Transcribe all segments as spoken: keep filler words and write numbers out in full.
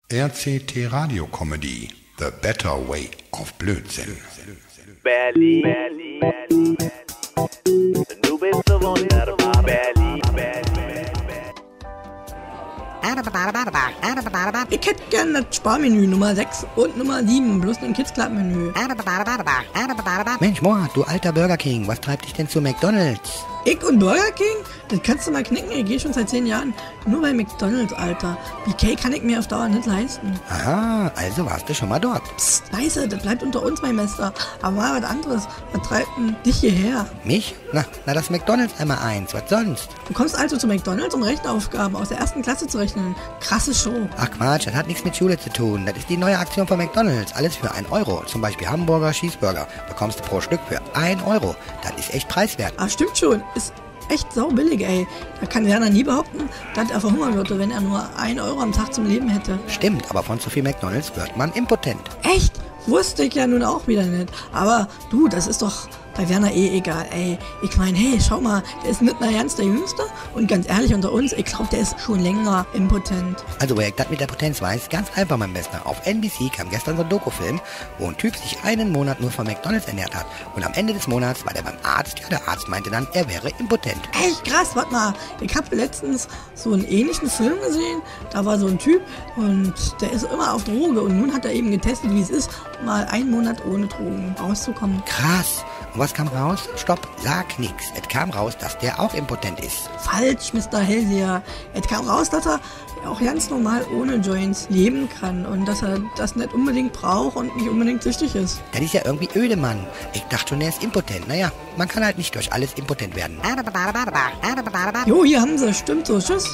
R C T Radio Comedy, The Better Way of Blödsinn. Berlin, Berlin, Berlin, du bist so wunderbar, Berlin, Berlin, Ich hätte gern das Sparmenü Nummer sechs und Nummer sieben, bloß ein Kids Club Menü. Mensch, Moa, du alter Burger King, was treibt dich denn zu McDonald's? Ich und Burger King? Das kannst du mal knicken, ich gehe schon seit zehn Jahren nur bei McDonald's, Alter. B K kann ich mir auf Dauer nicht leisten. Aha, also warst du schon mal dort. Psst, leise, das bleibt unter uns, mein Mester. Aber mal was anderes, was treibt denn dich hierher? Mich? Na, na das McDonald's einmal eins, was sonst? Du kommst also zu McDonald's, um Rechenaufgaben aus der ersten Klasse zu rechnen. Krasse Show. Ach Quatsch, das hat nichts mit Schule zu tun. Das ist die neue Aktion von McDonald's. Alles für ein Euro. Zum Beispiel Hamburger, Cheeseburger. Bekommst du pro Stück für ein Euro. Das ist echt preiswert. Ah, stimmt schon. Ist echt saubillig, ey. Da kann Werner nie behaupten, dass er verhungern würde, wenn er nur ein Euro am Tag zum Leben hätte. Stimmt, aber von zu viel McDonald's wird man impotent. Echt? Wusste ich ja nun auch wieder nicht. Aber du, das ist doch bei Werner eh egal, ey. Ich meine, hey, schau mal, der ist nicht mehr ganz der Jüngste. Und ganz ehrlich unter uns, ich glaube, der ist schon länger impotent. Also, wer ich das mit der Potenz weiß, ganz einfach, mein Bester. Auf N B C kam gestern so ein Dokufilm, wo ein Typ sich einen Monat nur von McDonald's ernährt hat. Und am Ende des Monats war der beim Arzt. Ja, der Arzt meinte dann, er wäre impotent. Echt krass, warte mal. Ich habe letztens so einen ähnlichen Film gesehen. Da war so ein Typ und der ist immer auf Droge. Und nun hat er eben getestet, wie es ist, mal einen Monat ohne Drogen rauszukommen. Krass. Und was kam raus? Stopp, sag nix. Es kam raus, dass der auch impotent ist. Falsch, Mister Hellseher. Es kam raus, dass er auch ganz normal ohne Joints leben kann und dass er das nicht unbedingt braucht und nicht unbedingt süchtig ist. Das ist ja irgendwie öde, Mann. Ich dachte schon, er ist impotent. Naja, man kann halt nicht durch alles impotent werden. Jo, hier haben sie, stimmt so, tschüss.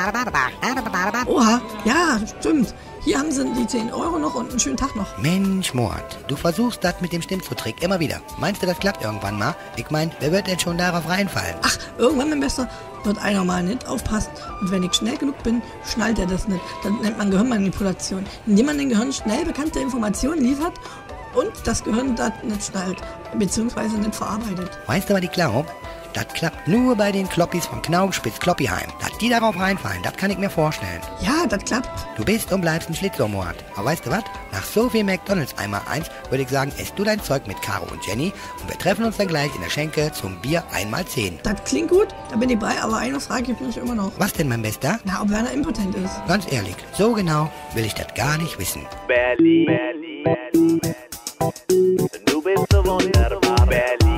Oha, ja, stimmt. Hier haben sie die zehn Euro noch und einen schönen Tag noch. Mensch, Mord, du versuchst das mit dem Stimmzutrick immer wieder. Meinst du, das klappt irgendwann mal? Ich mein, wer wird denn schon darauf reinfallen? Ach, irgendwann, mein Bester, wird einer mal nicht aufpassen. Und wenn ich schnell genug bin, schnallt er das nicht. Das nennt man Gehirnmanipulation. Indem man dem Gehirn schnell bekannte Informationen liefert und das Gehirn das nicht schnallt, beziehungsweise nicht verarbeitet. Weißt du, was ich glaube? Das klappt nur bei den Kloppis vom Knaugspitz-Kloppiheim. Dass die darauf reinfallen, das kann ich mir vorstellen. Ja, das klappt. Du bist und bleibst ein Schlitzohrmord. Aber weißt du was? Nach so viel McDonald's einmal eins würde ich sagen, isst du dein Zeug mit Caro und Jenny und wir treffen uns dann gleich in der Schenke zum Bier einmal zehn. Das klingt gut, da bin ich bei, aber eine Frage gibt mich immer noch. Was denn, mein Bester? Na, ob Werner impotent ist. Ganz ehrlich, so genau will ich das gar nicht wissen. Berlin, Berlin, Berlin, du bist so wunderbar, Berlin.